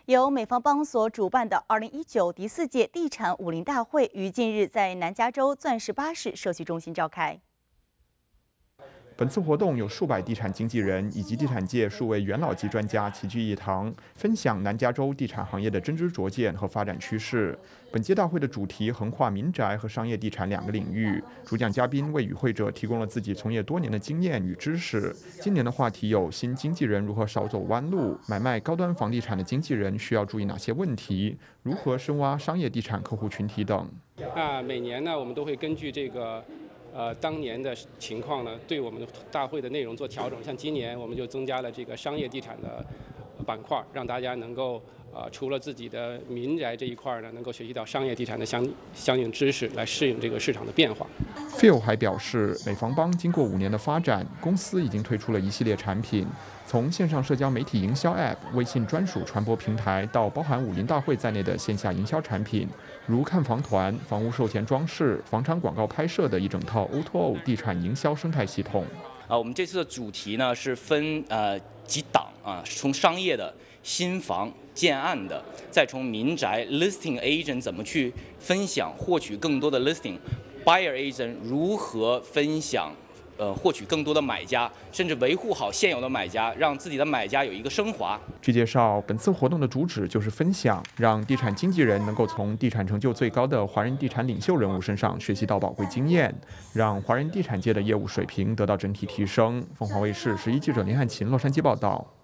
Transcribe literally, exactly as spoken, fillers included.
由美方邦所主办的二零一九第四届地产武林大会于近日在南加州钻石巴士社区中心召开。 本次活动有数百地产经纪人以及地产界数位元老级专家齐聚一堂，分享南加州地产行业的真知灼见和发展趋势。本届大会的主题横跨民宅和商业地产两个领域，主讲嘉宾为与会者提供了自己从业多年的经验与知识。今年的话题有新经纪人如何少走弯路，买卖高端房地产的经纪人需要注意哪些问题，如何深挖商业地产客户群体等。 那每年呢，我们都会根据这个。 呃，当年的情况呢，对我们大会的内容做调整。像今年我们就增加了这个商业地产的板块，让大家能够呃，除了自己的民宅这一块呢，能够学习到商业地产的相相应知识，来适应这个市场的变化。 Phil 还表示，美房邦经过五年的发展，公司已经推出了一系列产品，从线上社交媒体营销 App、微信专属传播平台，到包含武林大会在内的线下营销产品，如看房团、房屋售前装饰、房产广告拍摄的一整套 O to O 地产营销生态系统。 啊，我们这次的主题呢是分呃几档啊，从商业的、新房、建案的，再从民宅 listing agent 怎么去分享、获取更多的 listing。Buyer agent 如何分享，呃，获取更多的买家，甚至维护好现有的买家，让自己的买家有一个升华。 据介绍，本次活动的主旨就是分享，让地产经纪人能够从地产成就最高的华人地产领袖人物身上学习到宝贵经验，让华人地产界的业务水平得到整体提升。凤凰卫视十一记者林汉琴洛杉矶报道。